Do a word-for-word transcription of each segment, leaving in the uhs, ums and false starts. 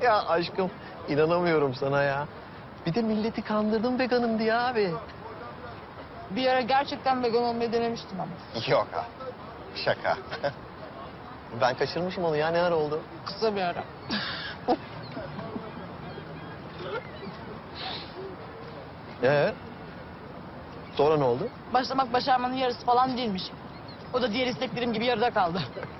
Ya aşkım inanamıyorum sana ya. Bir de milleti kandırdım veganım diye abi. Bir ara gerçekten vegan olmayı denemiştim ama. Yok ha. Şaka. Ben kaçırmışım onu ya, ne ara oldu? Kısa bir ara. Ee? Sonra ne oldu? Başlamak başarmanın yarısı falan değilmiş. O da diğer isteklerim gibi yarıda kaldı.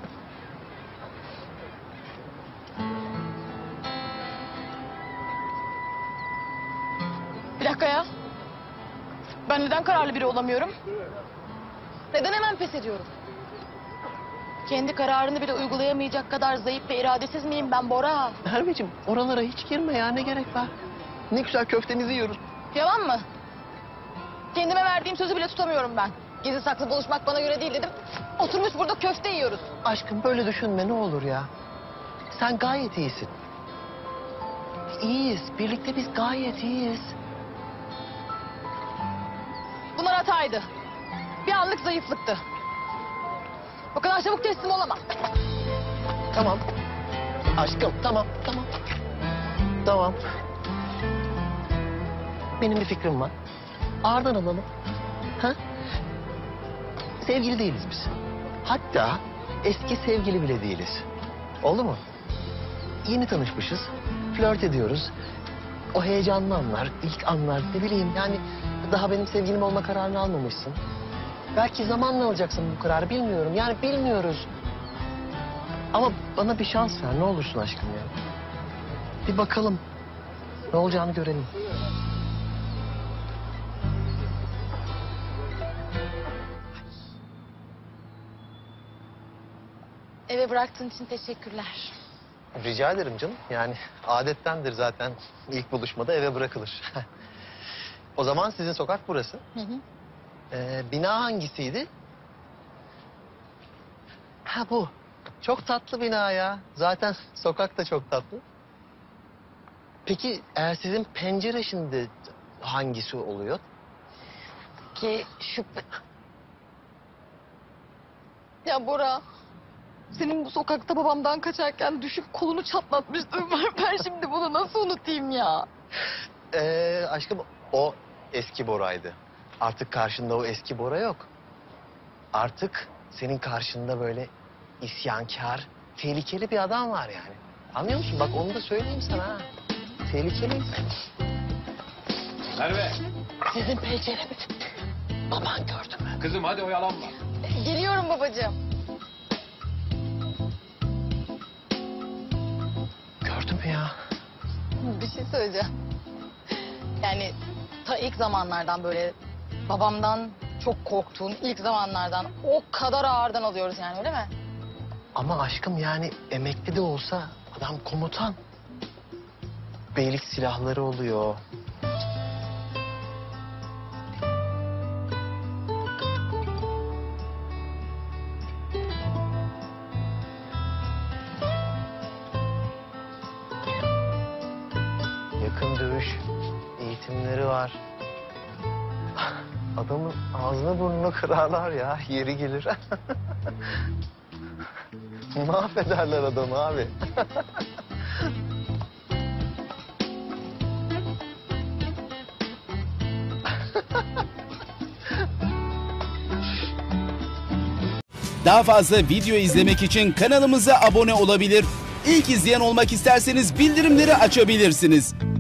Bir dakika ya. Ben neden kararlı biri olamıyorum? Neden hemen pes ediyorum? Kendi kararını bile uygulayamayacak kadar zayıf ve iradesiz miyim ben Bora? Merveciğim oralara hiç girme ya, ne gerek var? Ne güzel köftemizi yiyoruz. Yalan mı? Kendime verdiğim sözü bile tutamıyorum ben. Gizli saklı buluşmak bana göre değil dedim. Oturmuş burada köfte yiyoruz. Aşkım böyle düşünme ne olur ya. Sen gayet iyisin. İyiyiz. Birlikte biz gayet iyiyiz. Bunlar hataydı. Bir anlık zayıflıktı. O kadar çabuk teslim olamam. Tamam. Aşkım tamam tamam. Tamam. Benim bir fikrim var. Ağırdan alalım. Ha? Sevgili değiliz biz. Hatta eski sevgili bile değiliz. Oldu mu? Yeni tanışmışız. Flört ediyoruz. O heyecanlı anlar, ilk anlar, ne bileyim yani daha benim sevgilim olma kararını almamışsın. Belki zamanla alacaksın bu kararı, bilmiyorum. Yani bilmiyoruz. Ama bana bir şans ver ne olursun aşkım ya. Bir bakalım. Ne olacağını görelim. Eve bıraktığın için teşekkürler. Rica ederim canım. Yani adettendir zaten ilk buluşmada eve bırakılır. O zaman sizin sokak burası. Hı hı. Ee, bina hangisiydi? Ha bu. Çok tatlı bina ya. Zaten sokak da çok tatlı. Peki eğer sizin pencere şimdi hangisi oluyor? Ki şu... Ya Bora, senin bu sokakta babamdan kaçarken düşüp kolunu çatlatmıştım. Ben şimdi bunu nasıl unutayım ya? Ee, aşkım o eski Bora'ydı. Artık karşında o eski Bora yok. Artık senin karşında böyle isyankar, tehlikeli bir adam var yani. Anlıyor musun? Bak onu da söyleyeyim sana ha. Tehlikeli. Merve, Sizin penceremi baban gördü mü? kızım hadi oyalanma. Geliyorum babacığım. Gördü mü ya? Bir şey söyleyeceğim. Yani ta ilk zamanlardan böyle babamdan çok korktuğun ilk zamanlardan o kadar ağırdan alıyoruz yani öyle mi? Ama aşkım yani emekli de olsa adam komutan. Beylik silahları oluyor. Yakın dövüş eğitimleri var. Adamın ağzını burnunu kırarlar ya, yeri gelir. Mahvederler adamı abi. Daha fazla video izlemek için kanalımıza abone olabilir. İlk izleyen olmak isterseniz bildirimleri açabilirsiniz.